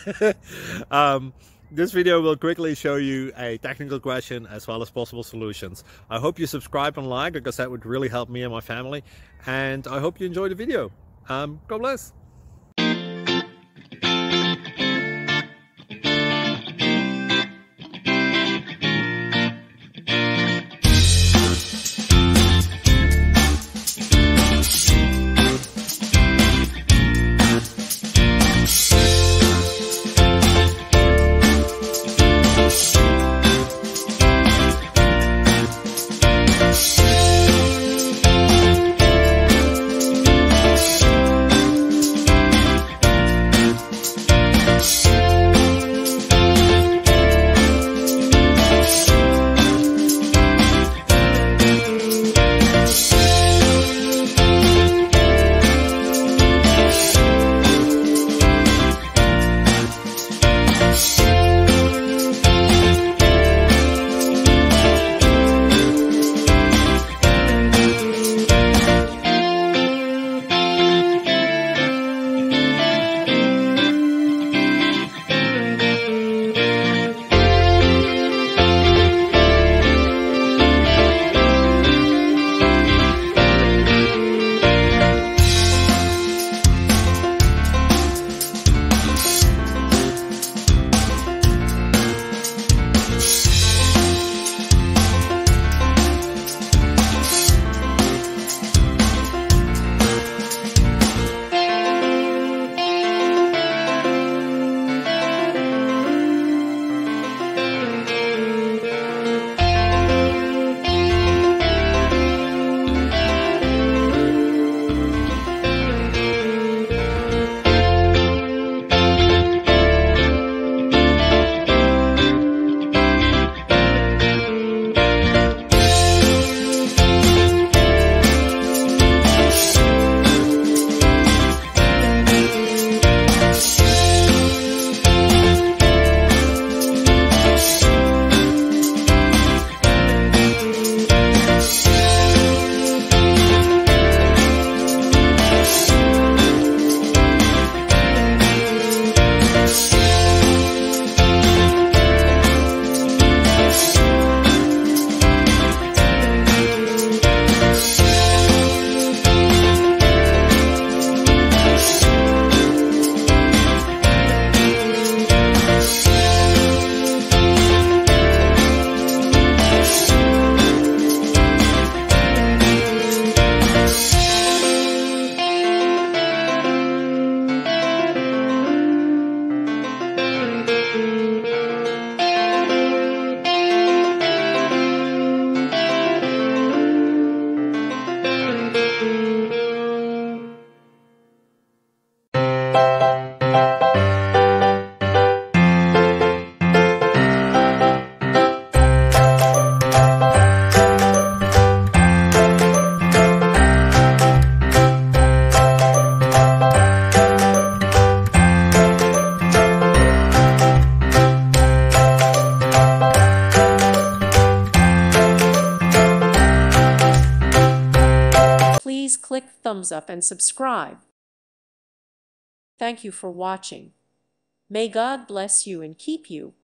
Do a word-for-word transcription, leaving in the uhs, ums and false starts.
um, this video will quickly show you a technical question as well as possible solutions. I hope you subscribe and like, because that would really help me and my family. And I hope you enjoy the video. Um, God bless. Please click thumbs up and subscribe. Thank you for watching. May God bless you and keep you.